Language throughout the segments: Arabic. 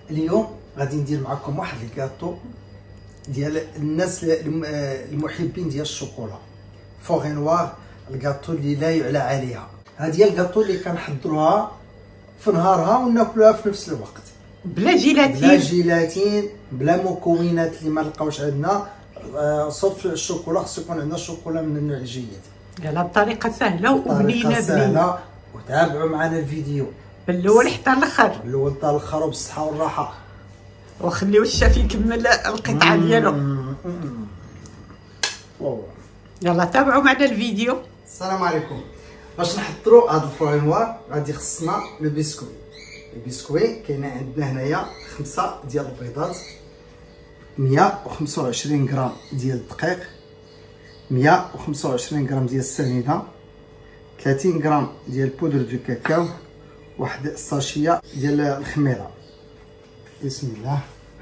اليوم غادي ندير معكم واحد الكاطو ديال الناس المحبين ديال الشوكولا فوغي نوار، الكاطو اللي لا يعلى عليها. هذه هي الكاطو اللي كنحضروها في نهارها وناكلوها في نفس الوقت بلا جيلاتين، بلا جيلاتين، بلا مكونات اللي ما لقاوش عندنا. صوف الشوكولا خصو يكون عندنا شوكولا من النوع الجيد. يلا بطريقه سهله وبنينه سهله. وتابعوا معنا الفيديو من الاول حتى الاخر، من الاول حتى الاخر وبالصحه والراحه، وخليو الشاف يكمل القطعه ديالو. يلا تابعوا معنا الفيديو. السلام عليكم. باش نحضروا هذا الفوغي نوار غادي خصنا لو بيسكوي. البسكوي كاينه عندنا هنايا 5 ديال البيضات، 125 غرام ديال الدقيق، 125 غرام ديال السنيده، 30 غرام ديال بودر دو كاكاو، واحد الساشيه ديال الخميره. بسم الله.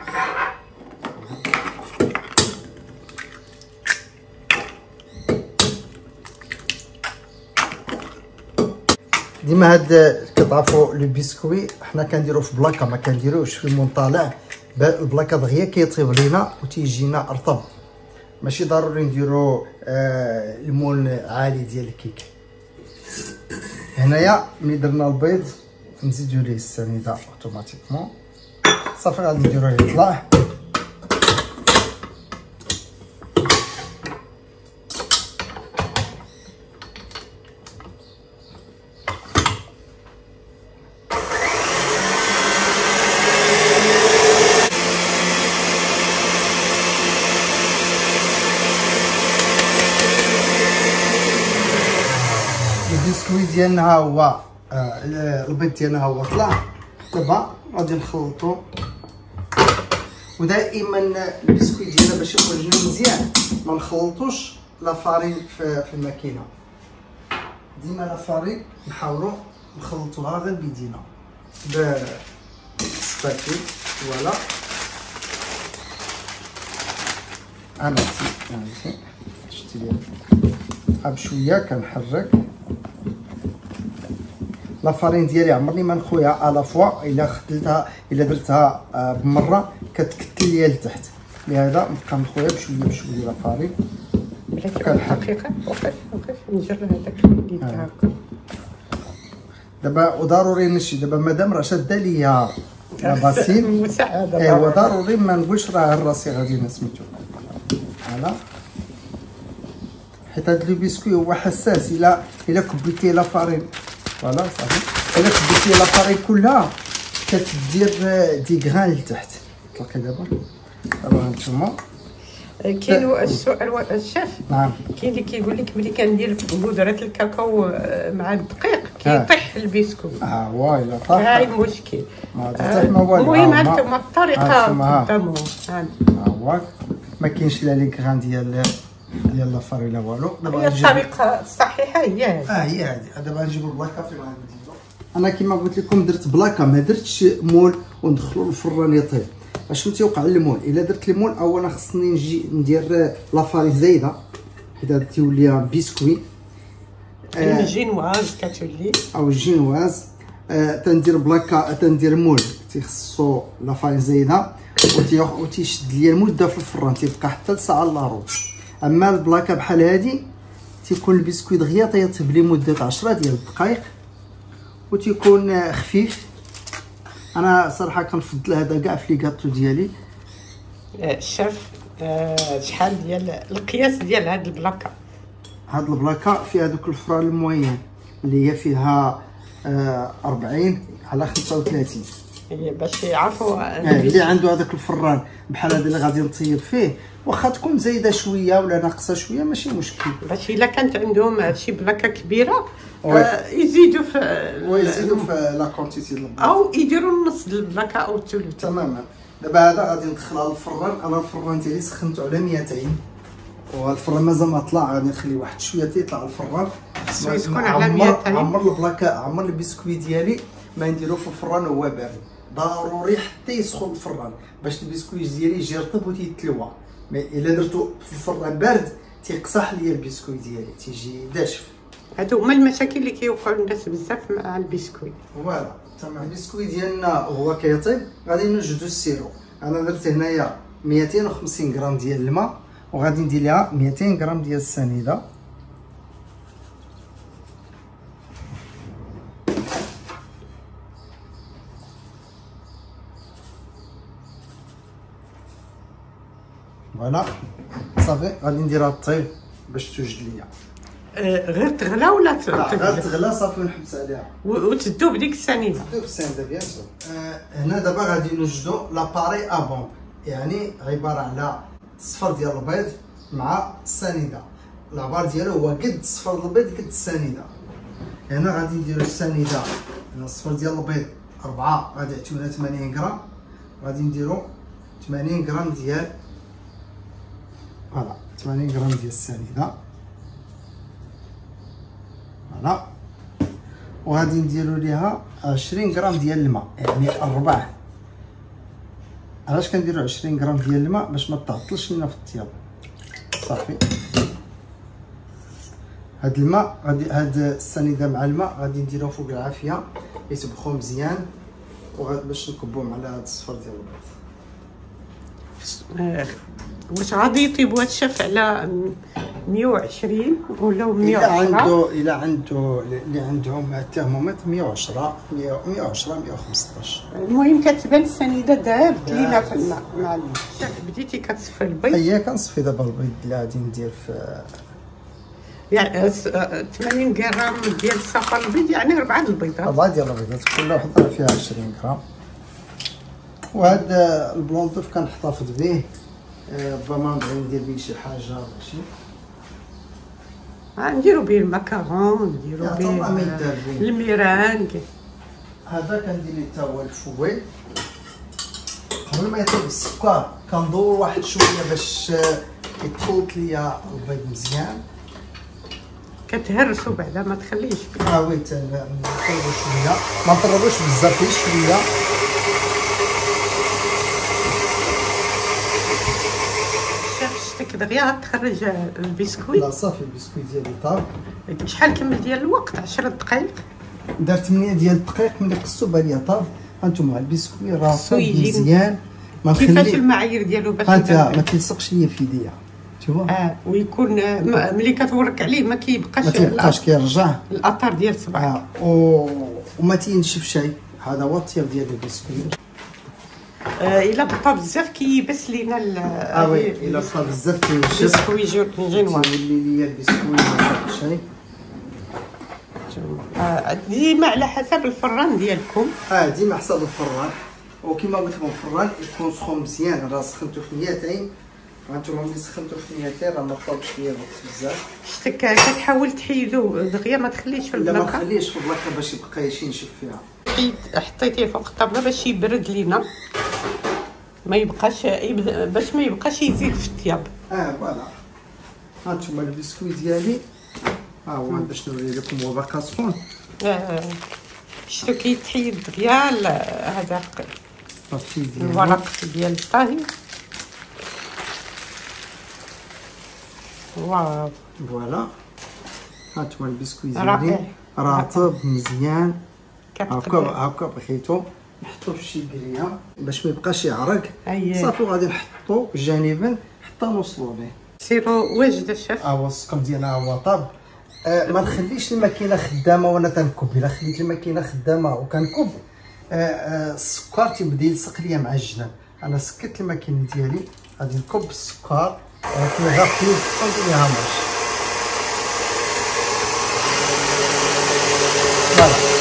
ديما هاد كتعرفوا لو بسكوي حنا كنديروه في بلاكه، ما كنديروش في المنطلع. البلاكه دغيا كيطيب لينا وتيجينا رطب، ماشي ضروري نديرو المول عالي ديال الكيك. هنايا ملي درنا البيض نزيدو ليه السنيده اوتوماتيكمون صافي، غادي نديروه يطلع. البسكوي ديالنا ها هو، البيض ديالنا ها هو طلع. دابا غادي نخلطو، ودائما البسكوي ديالنا باش يخرج لنا مزيان ما نخلطوش لا فارين في الماكينه. ديما لا فارين نحاولوا نخلطوها غير بيدينا بالسباتي. فوالا عرفتي شتي بشويه كنحرك لا فارين ديالي. عمرني ما نخويها على فوا، الا خدلتها الا درتها بمره كتكتل ليا لتحت، لهذا نبقى نخويها بشويه بشويه لا فارين. دقيقه وقف نجر هذاك اللي هكا. دابا وضروري نشي دابا مادام راه شاده ليا لاباسين مساعده. ايوا ضروري ما نقولش راه راسي غادي نسميتو. فوالا حيت هاد لو بسكوي هو حساس، الا كبيتي لا فارين فوالا صافي. الا كبيتي لا فارين كلها كتدير دي غران لتحت. طلقي دابا هانتوما. كاين السؤال الشاف. نعم. كاين اللي كيقول لك ملي كندير بودره الكاكاو مع الدقيق كيطيح البسكوي. وايلا طاح. هاي المشكل. ما تطيح ما والو. المهم هانتوما الطريقه قدامهم. ها هو ما كاينش لا لي غران ديال لا فارين لا والو. دابا الطريقه الصحيحه هي هذه. هي هذه. دابا نجيبو البلاكه فين غادي نديرو. انا كما قلت لكم درت بلاكه، ما درتش مول وندخلو الفران يطيب. اشنو تيوقع للمول؟ الا درت المول اولا خصني نجي ندير لا فارين زايده حيت هذا تيولي بسكوي. الجينواز كتولي او الجينواز. تندير بلاكه، تندير مول تيخصو لا فارين زايده وتيشد ليا المده في الفران، تيبقى حتى لساعه الا ربع. اما البلاكه بحال هادي تيكون البسكوي دغيا تيطيب لي مده 10 ديال الدقائق وتيكون خفيف. انا صراحه كنفضل هذا كاع في لي كاطو ديالي. الشاف شحال ديال القياس ديال هاد البلاكه؟ هاد البلاكه فيها دوك الفران الموين اللي هي فيها 40 على 35. هي باش يعرفوا اللي عنده هذاك الفران بحال هذا اللي غادي نطيب فيه، واخا تكون زايده شويه ولا ناقصه شويه ماشي مشكل. باش الا كانت عندهم شي بلاكه كبيره يزيدوا في لا كونتيتي ديال البلاكه، او يديروا نص البلاكه او الثلث تماما. دابا هذا غادي ندخلها للفران. انا الفران ديالي سخنته على 200 والفران مازال ما طلع، غادي نخلي واحد شويه تيطلع الفران يكون على 200. عمر البلاكه، عمر البسكوي ديالي ما نديرو في الفران وهو بارد، ضروري حتى يسخن الفران باش البسكوي ديالي يجي رطب وتيتلوى. مي الا درتو في الفران بارد تيقصح ليا البسكوي ديالي تيجي ناشف. هادو هما المشاكل اللي كيوقعوا للناس بزاف مع البسكوي. فوالا تمام. البسكوي ديالنا هو كيطيب غادي نوجدو السيرو. انا درت هنايا 250 غرام ديال الماء وغادي ندير ليها 200 غرام ديال السنيده. فوالا صافي غادي نديرها طيب باش توجد ليا. غير تغلى ولا غير تغلى صافي ونحبس عليها وتذوب ديك السنيده. تذوب السنيده بيان سور. هنا دابا غادي نوجدو لاباري ابون، يعني عباره على الصفر ديال البيض مع السنيده. العبار ديالو هو قد الصفر البيض قد السنيده. هنا غادي نديرو السنيده، هنا الصفر ديال البيض 4 غادي يعطيونا 80 غرام، غادي نديرو 80 غرام ديال فوالا 80 غرام ديال السنيده. فوالا وغادي نديرو ليها 20 غرام ديال الماء، يعني الربع. علاش كنديرو 20 غرام ديال الماء؟ باش ما تعطلش لينا في الطياب. صافي هاد الماء غادي هاد السنيده مع الماء غادي نديروه فوق العافيه يطبخوا مزيان باش نكبوه على هاد الصفر ديال البيض. واش غادي يطيبوا هاد الشاف على 120 ولا 110؟ اللي عندهم الترمومتر 110 115. المهم كتبان السنيده دابت لينا في الماء مع الشاف. بديتي كتصفي البيض؟ هي كنصفي دابا البيض اللي غادي ندير في يعني 80 غرام ديال الصفر البيض، يعني 4 البيضات. 4 ديال البيضات كل وحده فيها 20 غرام. وهذا البلوندوف كنحتفظ به ربما نبغي ندير به شي حاجه ولا شي. نديرو به المكرون، نديرو به الميرانغ. هذا كندير ليه حتى هو الفويل. قبل ما يطيب السكر كندور واحد شويه باش يتخلط ليا البيض مزيان. كتهرسو بعدا ما تخليش فيه. وي نطربو شويه، ما نطربوش بزاف، غير شويه. شتك دغيا تخرج البسكوي. لا صافي البسكوي ديالي طاب. شحال كمل ديال الوقت؟ 10 دقائق. درت 8 ديال الدقائق ملي قصو بالي طاب. هانتوما البسكوي راه طاب مزيان. ما نخلي كيفاش المعايير ديالو باش ما تلصقش ليا في يديا شوفوا. ويكون ملي كتورك عليه ما كيبقاش كيرجع الاثر ديال صباعك. وما تينشفش. هذا هو الطياب ديال البسكوي. الا بقى بزاف كيبس لينا وي الا بقى بزاف كينشف البسكوي جينوان. تولي ليا البسكوي ما شي. ديما على حسب الفران ديالكم. ديما حسب الفران، وكما قلت لكم الفران يكون سخون مزيان. راه سخنتو في 200. هانتوما ملي سخنتو في 200 راه ما طابش ليا الوقت بزاف. شتك كتحاول تحيدو دغيا ما تخليش في البلاكه. لا ما تخليش في البلاكه باش يبقى ينشف فيها. حطيتيه فوق الطابله باش يبرد لينا، ما يبقاش باش ما يبقاش يزيد في الثياب. فوالا. هانتوما البسكوي ديالي ها هو باش نوري لكم هو باقا سخون. شتو كيتحيد دغيا هذا الورق ديال الطهي. واو فوالا. هانتوما البسكوي ديالي راه طاب مزيان. هاكا بغيتو نحطو في شي بليه باش ما يبقاش يعرق. صافي وغادي نحطو جانبا حتى نوصلو ليه. سيرو واجد الشيف. السكر ديالنا هو طاب. ما نخليش الماكينه خدامه وانا تنكب. الا خليت الماكينه خدامه وكنكب السكر تيبدا يلصق ليا مع الجناب. انا سكت الماكينه ديالي غادي نكب السكر ولكن غير ندير ليها ماش. فوالا.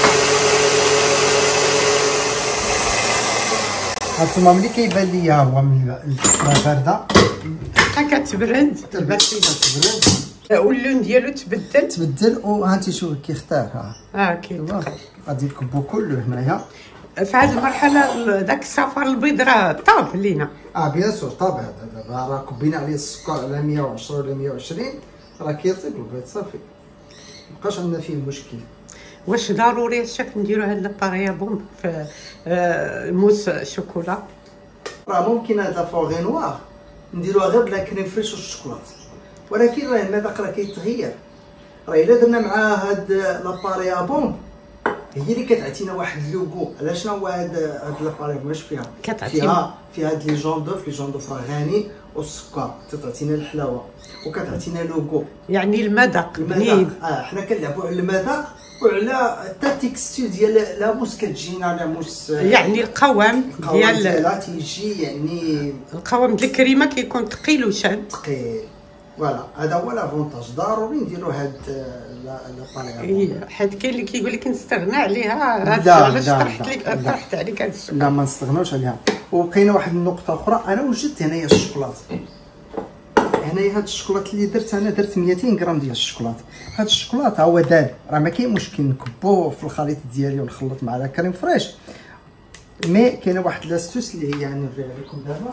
هانتوما ملي كيبان ليا هو من الماء بارده كتبرد واللون ديالو تبدل وهانتي شوفي كيختار. كيتقل. غادي نكبو كله هنايا. في هذه المرحله داك الصفر البيض راه طاب لينا. بيان سور طاب. هذا دابا راه كبينا عليه السكر على 110 ولا 120 راه كيطيب البيض صافي، مابقاش عندنا فيه مشكل. واش ضروري الشيف نديرو هاد الباريا بوم في موس شوكولا؟ راه ممكن هاد لافوغي نوار نديروها غير بلا كريم فريش والشوكولات، ولكن راه المذاق راه كيتغير. راه الا درنا مع هاد لاباريا بوم هي اللي كتعطينا واحد اللوغو. على شنو هو هاد لاباريل واش فيها؟ كتعطينا فيها هاد لي جون دوف راه غني والسكر، تعطينا الحلاوه وكتعطينا لوغو يعني المذاق بنين. حنا كنلعبوا على المذاق وعلى حتى التكستير ديال لاموس كتجينا لاموس، يعني القوام ديالها تيجي يعني القوام ديال الكريمه كيكون ثقيل وشاد. ثقيل فوالا. هذا هو لافونتاج، ضروري نديروا هاد لاباريل. حيت كاين اللي كيقول لك نستغنى عليها. علاش طرحت عليك هذا السؤال؟ لا ما نستغناوش عليها. وكاينه واحد النقطه اخرى، انا وجدت هنايا الشوكولاط. هنايا هاد الشوكولاط اللي درت، انا درت 200 غرام ديال الشوكولاط. هاد الشوكولاط هو داب، راه ما كاين مشكل نكبوه في الخليط ديالي ونخلط مع لا كريم فريش. مي كاينه واحد لاستوس اللي هي نوريها لكم دابا.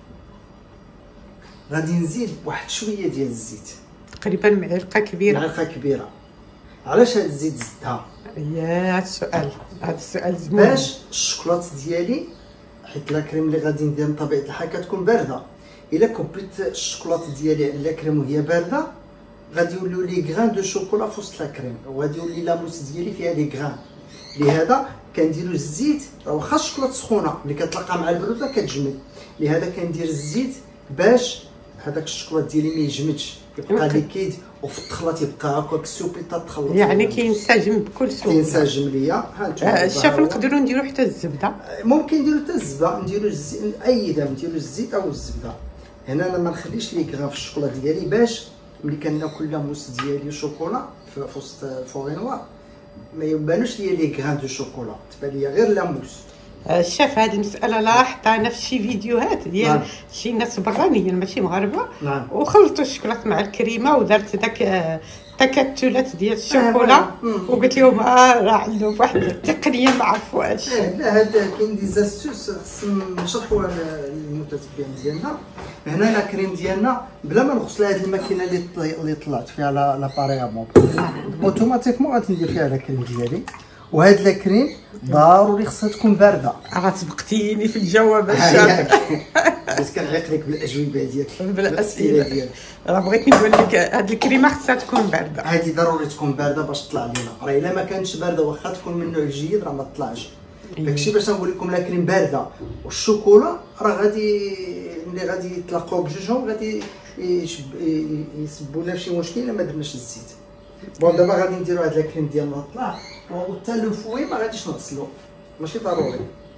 غادي نزيد واحد شويه ديال الزيت، تقريبا معلقه كبيره. معلقه كبيره. علاش هاد الزيت زدتها؟ يا هاد السؤال زوين. باش الشوكولاط ديالي، حيت لا كريم اللي غادي ندير بطبيعه الحال كتكون بارده، الا كبيت الشوكولاط ديالي على لا كريم وهي بارده غادي يوليو لي غران دو شوكولا في وسط لا كريم، وغادي يولي لاموس ديالي فيها لي غران. لهذا كنديرو الزيت، واخا الشوكولاط سخونه ملي كتلاقى مع البروده كتجمد، لهذا كندير الزيت باش هذاك الشوكولاط ديالي ما يجمدش، يبقى ليكيد وفي الخلاط يبقى هكاك سوبي تتخلط. يعني كينسجم بكل سهوله. كينسجم ليا. ها الشاف نقدروا نديروا حتى الزبده. ممكن نديروا حتى الزبده، نديروا اي دام نديروا الزيت او الزبده. هنا انا ما نخليش لي غرام في الشوكولا ديالي باش ملي كناكل لاموس ديالي شوكولا في وسط فوغينوار ما يبانوش ليا لي غران دو شوكولا، تبان ليا غير لاموس. شاف هذه المساله لاحظتها انا في شي فيديوهات ديال نعم. شي ناس برانيين ماشي مغاربه. نعم. وخلطوا الشوكولاط مع الكريمه ودارت داك تكتلات ديال الشوكولا وقلت لهم راه عندهم واحد التقنيه ما عرفوهاش. لا هذا كاين دي زاستوس خصنا نشرحوها للمتتبعين ديالنا. هنا لا كريم ديالنا بلا ما نغسلها، هذه الماكينه اللي طلعت فيها لاباريامون اوتوماتيكمون غادي ندير فيها لا كريم ديالي. وهاد لا كريم ضروري خصها تكون بارده. سبقتيني في الجواب بس كنعيق لك بالاجوبه ديالك بالاسئله ديالك. راه بغيت نقول لك هاد الكريمه خصها تكون بارده. هادي ضروري تكون بارده باش تطلع لينا. راه الا ما كانتش بارده واخا تكون من نوع جيد راه ما تطلعش. داكشي باش نقول لكم لا كريم بارده. والشوكولا راه غادي ملي غادي يتلاقاو بجوجهم غادي يسبوا لنا شي مشكل الا ما درناش الزيت. بون دابا غادي نديرو هاد لا كريم ديالنا طلع، وحتى لو فوي ما غاديش نغسلو، ماشي ضروري.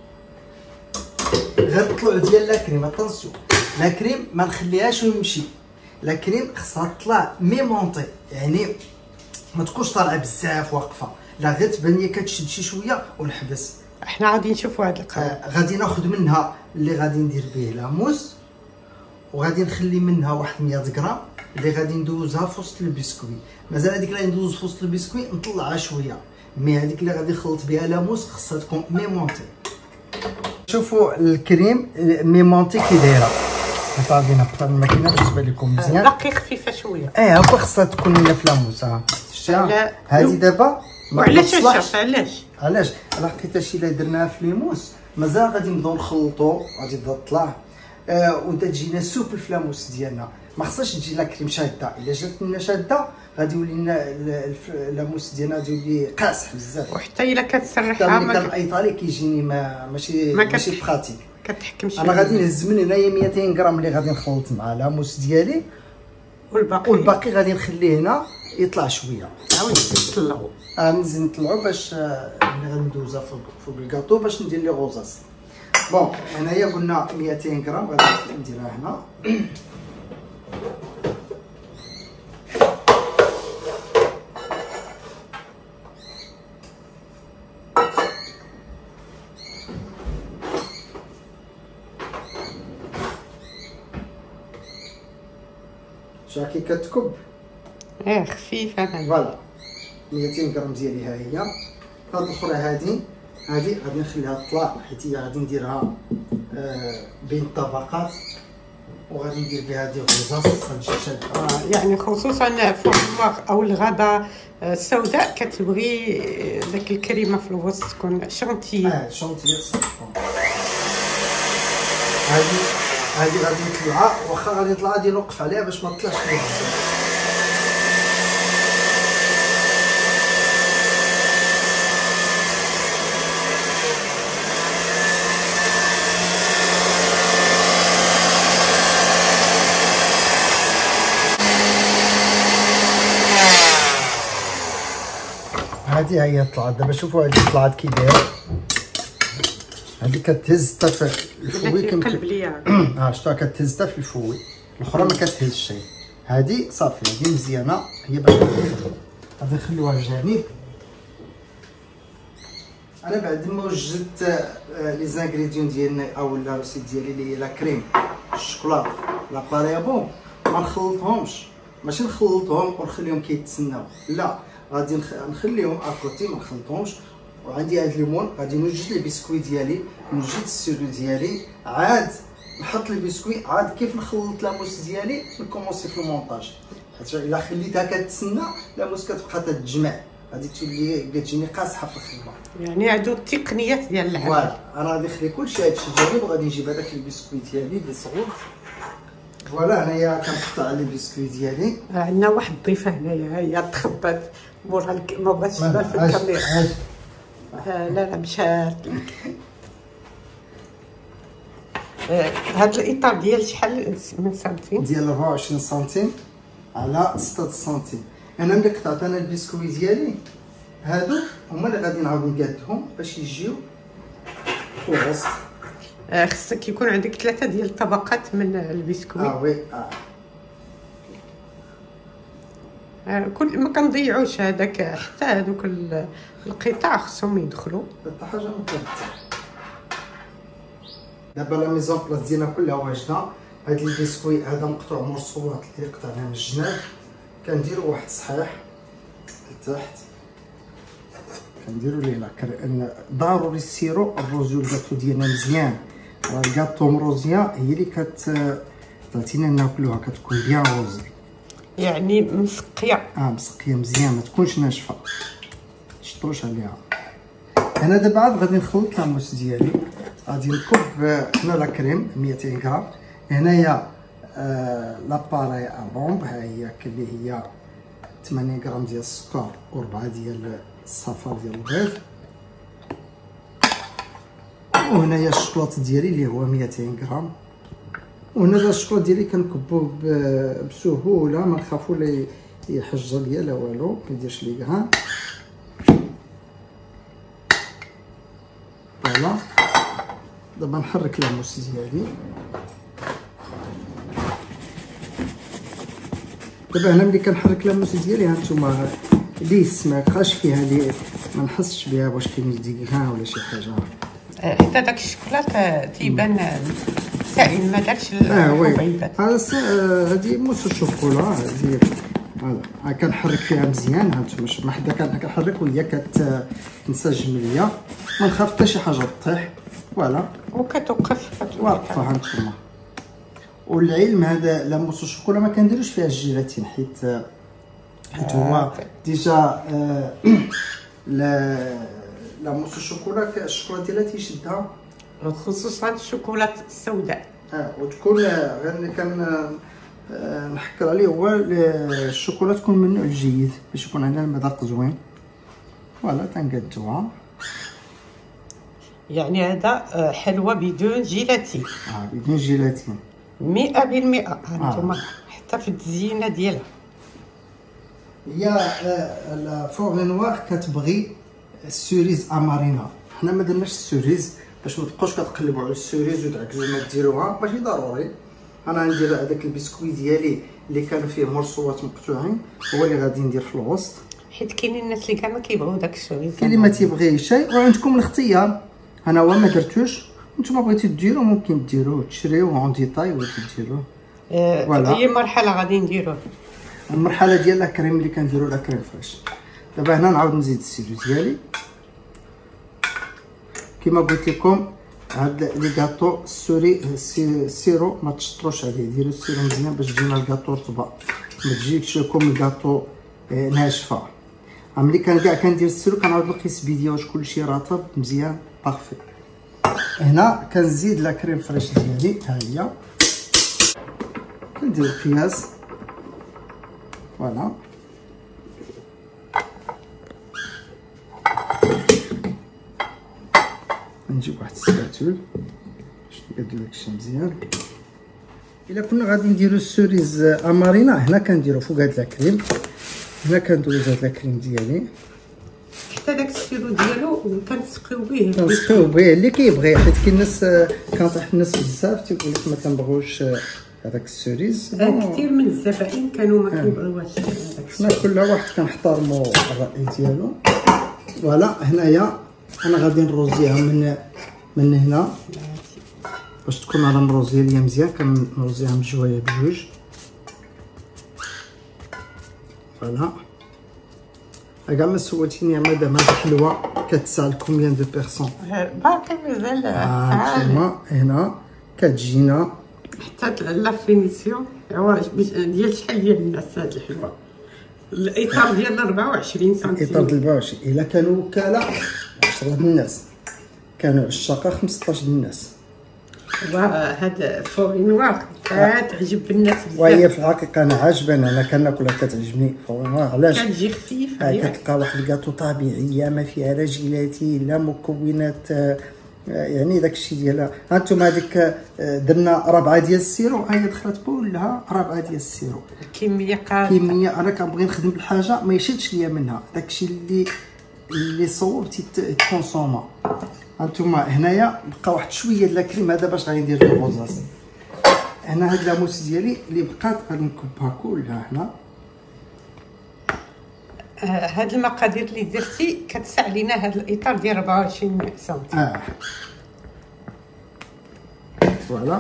غير الطلوع ديال لا كريم. اتونسيون لا كريم ما نخليهاش ويمشي. لا كريم خصها تطلع ميمونطي، يعني ما تكونش طالعه بزاف واقفه، لا غير تبان لي كتشد شي شويه ونحبس. احنا غادي نشوفوا هاد القناه. غادي ناخذ منها اللي غادي ندير به لاموس، وغادي نخلي منها واحد 100 غرام اللي غادي ندوزها في وسط البسكوي. مازال هذيك اللي ندوز في وسط البسكوي نطلعها شويه، مي هذيك اللي غادي نخلط بها لاموس خصها تكون ميمونتي. شوفوا الكريم ميمونتي كي دايره. غادي نهبط الماكينه باش تبان لكم مزيان. رقي خفيفه شويه. هكا خصها تكون لنا في لاموس. شتيها هذه دابا. وعلاش علاش لقيتها شي الا درناها في ليموس مازال غادي نبداو نخلطو، غادي تبدا تطلع وانت تجينا سوبل في لاموس ديالنا. ما خصهاش تجي لا كريم شاده. الا جات لنا شاده غادي يولي لنا لاموس ديالنا غادي يولي قاصح بزاف. وحتى الا كتسرحها حتى ملي كنعيطها لك كيجيني ماشي براتيك. كتحكمش. انا غادي نهز من هنايا 200 غرام اللي غادي نخلط مع لاموس ديالي، والباقي غادي نخليه هنا يطلع شويه. عاود نطلعو. نزيد نطلعو باش ملي غندوزها فوق الكاطو باش ندير لي غوزاس. بون هنايا قلنا 200 غرام غادي نديرها هنا. شاكي كتكب خفيفه فوالا. 200 غرام ديالي ها هي. هاد الاخرى هادي غادي نخليها تطلع، حيت هي غادي نديرها بين الطبقات، وغادي ندير بها هادي غوزاس غتجي شاده. يعني خصوصا في الفواغ او الغداء السوداء كتبغي داك الكريمه في الوسط تكون شونتيي. شونتيي تكون. هادي غادي نطلعها، واخا غادي نطلع غادي نوقف عليها باش ما تطلعش ليا بزاف. هادي هي طلعت دابا. شوفوا هادي طلعت كي داير. هادي كتهز حتى في الفوي كيمكن شفتها كتهز حتى في الفوي. الاخرى ما كتهزش شي. هادي صافي هادي مزيانه هي باش غادي نخليوها جانب. انا بعد ما وجدت لي زانغريديون ديالنا او لا روسيت ديالي اللي هي لا كريم الشوكولاط لا باريابون ما نخلطهمش. ماشي نخلطهم ونخليهم كيتسناو، لا غادي نخليهم اكوتي ما نخلطهمش. وعندي هاد الليمون غادي نوجد لي بسكوي ديالي، نوجد السيرو ديالي، عاد نحط لي بسكوي، عاد كيف نخلط لاموس ديالي نكومونسي في المونطاج. حيت الا خليتها كتسنى لاموس كتبقى تتجمع غادي تولي كتجيني قاصحه في الخدمه. يعني هادو التقنيات ديال العمل. فوالا انا غادي نخلي كلشي هادشي جانب وغادي نجيب هذاك البسكوي ديالي اللي صغور. فوالا هنايا كنقطع لي البسكوي ديالي. عندنا واحد الضيفه هنايا هي تخبات مورا ما بغاتش تبان في الكاميرا. لا مش هاد الاطار ديال شحال من سنتيم؟ ديال 24 سنتيم على 6 سنتيم. انا ملي قطعت انا البسكوي ديالي هادو هما اللي غادي نعاود نقادهم باش يجيو في الوسط. خصك يكون عندك 3 ديال الطبقات من البسكوي. وي كل ما كنضيعوش هذاك حتى هذوك القطع خصهم يدخلوا. حتى حاجه ما كتبقى. دابا لا ميزون بلاص ديالنا كلها واجده. هاد البسكوي هذا مقطوع مرصوات اللي قطعناه من الجناب، كنديروا واحد صحيح لتحت، كنديروا ليه لا ضروري السيرو الروزيو الكاطو ديالنا مزيان. الكاطو مروزيه هي اللي تعطينا ناكلوها كتكون بيان روزي، يعني مسقيه. مسقيه مزيان ما تكونش ناشفه، تشطوش عليها. انا دابا عاد غادي نخلط لاموس ديالي. غادي نكب هنا لا كريم 200 غرام، هنايا لاباراي ابومب ها هي اللي هي 80 غرام ديال السكر و4 ديال الصفار ديال البيض، وهنايا الشوكولاط ديالي اللي هو 200 غرام. وهنا الشوكولاط ديالي كنكبو بسهوله، ما نخافو لا يحجر ليا لا والو، ما يديرش لي غرام. فوالا دابا نحرك لاموس ديالي. دابا هنا ملي كنحرك لاموس ديالي هانتوما ليس ما بقاش فيها لي ما نحسش بها واش كاين ديكغان ولا شي حاجه. حتى داك الشوكولاط تيبان سائل ما دارش الحبيبات. هادي موس الشوكولا هادي فوالا كنحرك فيها مزيان. هانتوما ما حدا كنحرك وهي كتنسجم ليا، ما نخاف حتى شي حاجه طيح. فوالا وكتوقف واقفه هانتوما. والعلم هذا لاموس الشوكولا ما كنديروش فيها الجيلاتين حيت هو ديجا لاموس الشوكولا الشوكولا ديالها تيشدها، خصوصا الشوكولا السوداء. وتكون غير نحكر عليه هو الشوكولا تكون من النوع الجيد باش يكون عندنا المذاق زوين. فوالا تنقادوها. يعني هذا حلوه بدون جيلاتين. بدون جيلاتين 100%. هانتوما حتى في التزيينه ديالها هي لا فور نوار كتبغي السوريز امارينا. حنا ما درناش السوريز باش ما تبقاوش كتقلبوا على السوريز وتعكزوا ما ديروها، ماشي ضروري. انا ندير هذاك البسكوي ديالي اللي كان فيه مرصوات مقطوعين هو اللي غادي ندير في الوسط، حيت كاينين الناس اللي كاع ما كيبغيو داك السوريز، كاين اللي ما تيبغيش شي. وعندكم الاختيار، انا هو ما درتوش، نتوما بغيتو ديروا ممكن ديروه تشريوه اون ديتاي ولا ديروه. هي مرحله غادي نديروه. المرحله ديال لا كريم اللي كنديروا لا كريم فريش. دابا هنا نعاود نزيد السيرو ديالي كما قلت لكم. هاد لي كاطو السيرو ما تشطروش عليه، ديروا السيرو مزيان باش تجينا الكاطو رطبه، ما تجيكش لكم الكاطو ناشفه. ملي كان كاع كندير السيرو كنعاود نقيس بيديا واش كلشي رطب مزيان بارفي. هنا كنزيد لا كريم فريش ديالي ها هي، كندير القياس. فوالا نجيب واحد السباتول باش نقادو داكشي مزيان. الا كنا غادي نديرو السوريز امارينا هنا كنديرو فوق هاد لا كريم، هنا كندوز هاد لا كريم ديالي حتى داك السيرو ديالو كنسقيو به كنسقيو به اللي كيبغي، حيت كاين الناس كنطيح الناس بزاف تيقول لك ما كنبغوش هذاك السوريز. كثير من الزبائن كانوا ما كيبغيوهاش هذاك. حنا كل واحد كنحترموا الراي ديالو. فوالا هنايا انا غادي نروزيها من هنا باش تكون على مروزيه ليا مزيان. كنروزيها بجويه بجوج. فوالا كاع ما سولتيني مادام هاد الحلوه كتساع لكومبيان دو بيرسون؟ باقي مازال كيما هنا كتجينا حتى لا فينيسيون ديال شحال ديال الناس هاد الحلوه. الاطار ديال 24 سنتيمتر. الاطار ديال 24 الا كانوا وكاله 10 الناس، كانوا عشاقه 15 الناس. وهذا فورينوار كتعجب الناس بزاف. وهي في الحقيقه انا عاجباني، انا كناكلها كتعجبني فورينوار. علاش؟ كتجي خفيفه. كتلقى واحد الكاطو طبيعيه ما فيها لا جيلاتين لا مكونات، يعني داكشي ديالها. هانتوما هذيك درنا 4 ديال السيرو، هي دخلت كلها 4 ديال السيرو. كميه قاده. كميه انا كنبغي نخدم بالحاجه ما يشدش ليا منها، داكشي اللي صوبتي تكونسوما. هانتوما هنايا بقى واحد شويه د الكريم هذا باش غادي ندير الغوزاس. هنا هاد لاموس ديالي اللي بقات غادي نكبها كلها هنا. هاد المقادير اللي درتي كتسع لينا هاد الاطار ديال 24 سنتيمتر. فوالا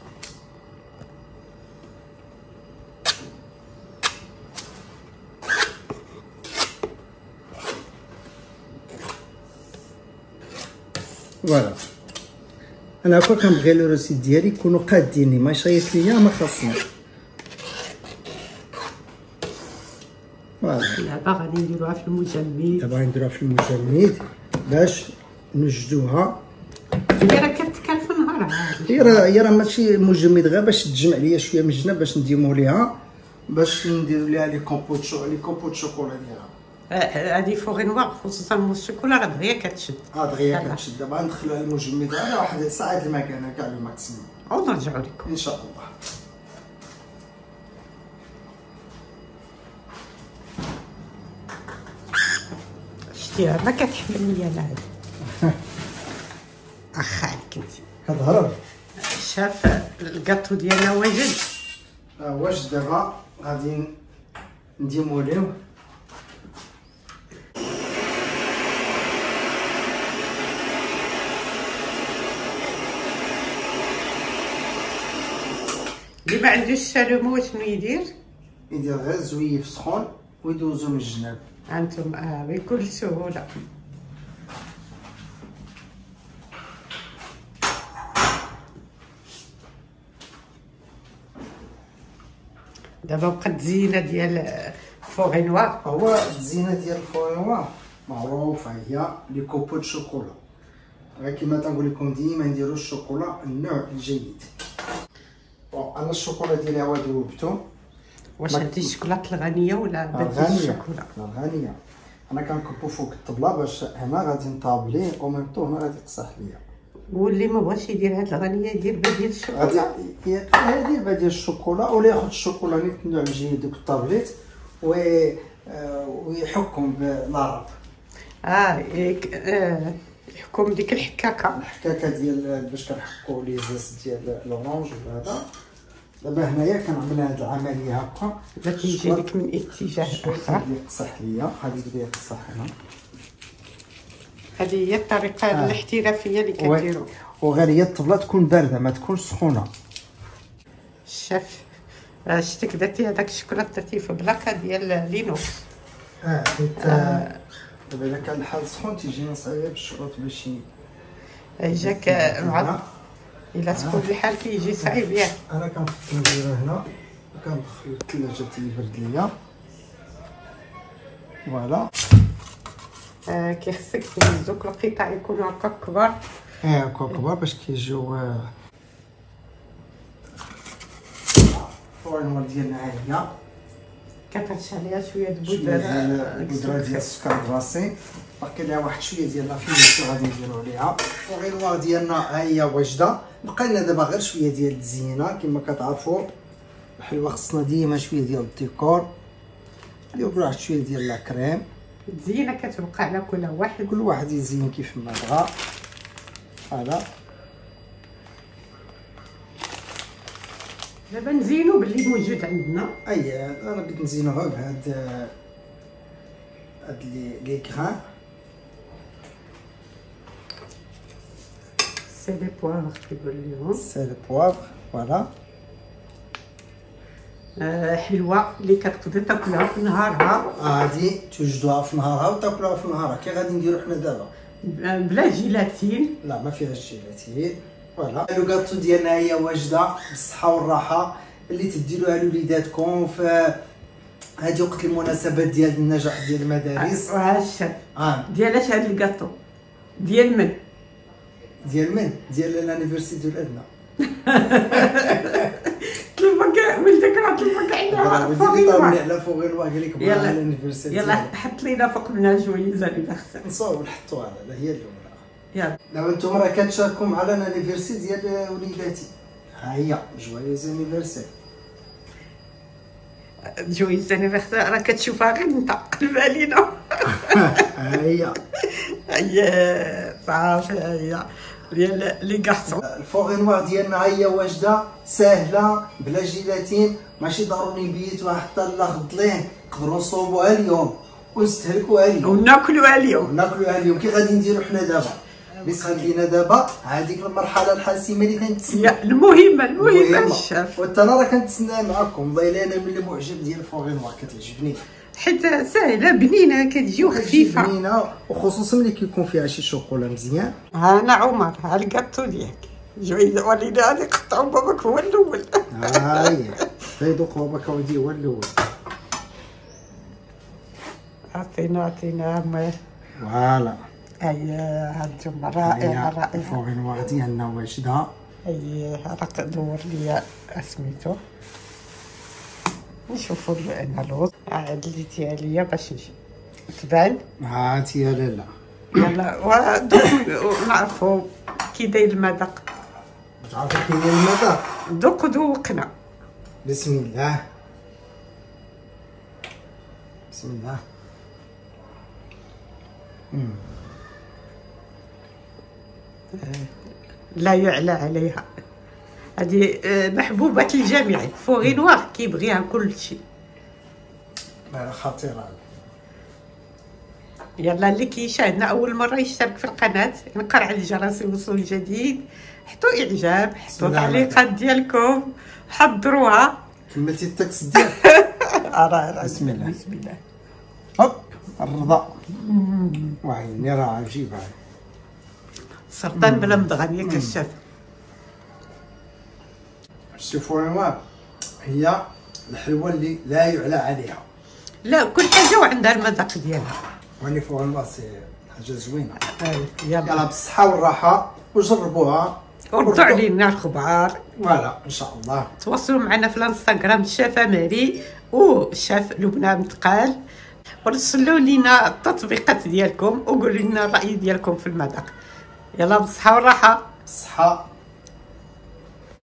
فوالا انا هكا كنبغي لو روسيت ديالي يكونوا قاديني، ما يشيط ليا ما خاصني. فوالا دابا غادي نديروها في المجمد. دابا غنديروها في المجمد باش نوجدوها. هي راه كتكلف نهار عاد. هي راه ماشي مجمد غير باش تجمع ليا شويه من الجناب باش نديمو ليها، باش نديرو ليها لي كومبوت شوكولا ديالها. هادي فورينوار خصوصا موس الشوكولا راه دغيا كتشد. دغيا كتشد. دابا ندخلوها المجمد على واحد ساعه المكانه كاع لو ماكسيموم ونرجعوا لكم ان شاء الله. شتيها ما كتحمل ليا لا هادي. اخا عليك انت كتهرب. شاف الكاطو ديالنا واجد. واش دابا غادي نديمو ليه اللي ما عندوش السالومو شنو يدير غير زويف سخون ويدوزو من الجناب. انتم بكل سهوله. دابا بقات الزينه ديال فورينوار. هو الزينه ديال الفورينوار معروفه هي لي كوبو د شوكولا. غير كيما تنقول لكم ديما نديرو الشوكولا النوع الجيد. انا الشوكولا ديالي هو ذوبتو. واش هادي الشوكولاط الغنيه ولا بديل الشوكولا؟ الغنيه. انا كنكبو فوق الطبله باش هنا غادي نطابليه او ميم طو هنا غادي تصح ليا. واللي ما بغاش يدير هاد الغنيه يدير بديل الشوكولا. هادي بديل الشوكولا ولا ياخذ الشوكولا نيت النوع الجيد دوك الطابليت ويحكم بالعرب. يحكم ديك الحكاكه ديال باش كنحكو لي زاس ديال لورانج وهذا. دابا هنايا كنعمل هاد العمليه هكا باش تيجي لك من اتجاه اخر. تصح ليا هادي بدا تصح هنا. هذه هي الطريقه الاحترافيه اللي كديروا. وغير هي الطبله تكون بارده ما تكونش سخونه. الشاف شتك درتي هذاك الشوكولاط درتيه في بلاكه ديال لينوكس. دابا الا كان الحال سخون تيجينا صعيب بالشروط باش جاك مع الا تكون الحال كيجي صعيب ياك. انا كنخص نديرها هنا وكندخل الثلاجه تيبرد ليا. فوالا كيخصك تهز دوك القطع يكونوا هكا كبار. هكا كبار باش كيجيو. الفورينوار ديالنا ها هي كترش عليها شويه د البودره ديال السكر كلاصي. باقي لها واحد شويه ديال لافينيسيون غادي نديرو عليها. الفورينوار ديالنا ها هي واجده. بقى لنا دابا غير شويه ديال الزينه كما كتعرفوا الحلوه خصنا ديما شويه ديال الديكور. نديرو واحد شويه ديال لا كريم زينه كتبقى على كل واحد. كل واحد يزين كيف ما بغى. فوالا دابا نزينو باللي موجود عندنا. انا بغيت نزينوها بهاد لي كران. سي لي بوافغ كيقول لهم. سي لي بوافغ فوالا. حلوه اللي كتقدر تاكلها في نهارها. غادي توجدوها في نهارها وتاكلوها في نهارها. كي غادي نديرو حنا دابا بلا جيلاتين. لا ما فيهاش جيلاتين. فوالا لو غاتو ديالنا هي واجده بالصحه والراحه اللي تديروها لوليداتكم في هذه وقت المناسبات ديال النجاح ديال المدارس. الشاف ديال اش هاد الكاطو ديال من؟ ديال لانيفرسي ديال ادنا. تلفك ولدك راه تلفك على فوغينوا. على فوغينوا قال لك بغا لانيفرسي. يلا حط لينا فوق منا جويز انيفرسير. نصاوب نحطوها على هي الاولى. يلا دابا نتوما راه كتشاركوا معنا لانيفرسي ديال وليداتي. ها هي جويز انيفرسير. جويز انيفرسير راه كتشوفها غير انت قلب علينا. ها هي صافي هي ديال لي كارسون. الفوغينوار ديالنا هي واجده ساهله بلا جيلاتين. ماشي ضروري نبيتوها حتى لغد ليه. نقدروا نصوبوها اليوم ونستهلكوها اليوم وناكلوها اليوم. كي غادي نديرو حنا دابا بيسخن لينا دابا هذيك المرحله الحاسمه اللي كنتسنى. المهمه الشاف. وانت انا راه كنتسنى معكم. والله انا من المعجب ديال الفوغينوار كتعجبني حيت ساهله بنينه كتجي وخفيفه بنينه وخصوصا ملي كيكون فيها شي شوكولا مزيان. ها انا عمر ها الكاطو ديالك جويز ولينا هذه قطعوا باباك هو الاول. هاي فيدوق باباك ودي هو الاول. عطينا فوالا هانتوما رائعه. الفوغينوار ديالنا واجده. راه تدور ليا سميتو نشوفوا انا لوط عاد اللي ديالي باش تبان. هاتي يا لالا. يلا ونعرفوا كي داير المذاق. تعرفوا كي داير المذاق. ذوقنا. بسم الله. بسم الله. لا يعلى عليها. هذه محبوبة الجميع. فوغينوار كيبغيها كل شيء. خطيرة. يلا اللي كيشاهدنا أول مرة يشترك في القناة ينقر على الجرس يوصل جديد. حطوا إعجاب حطوا تعليقات ديالكم حضروها. كملتي التكست ديالك. بسم الله. بسم الله. هوب الرضا. وعيني راه عجيبة. سرطان بلا مضغن ياك الشاف. الفوغينوار هي الحلوه اللي لا يعلى عليها. لا كل حاجه وعندها المذاق ديالها. واني الفوغينوار سي حاجه زوينه. يلا بالصحه والراحه وجربوها وردوا علينا الخبار. فوالا ان شاء الله. تواصلوا معنا في الانستغرام الشافه ماري والشاف لبنى متقال. ورسلوا لينا التطبيقات ديالكم وقولوا لنا الراي ديالكم في المذاق. يلا بالصحه والراحه. بالصحه.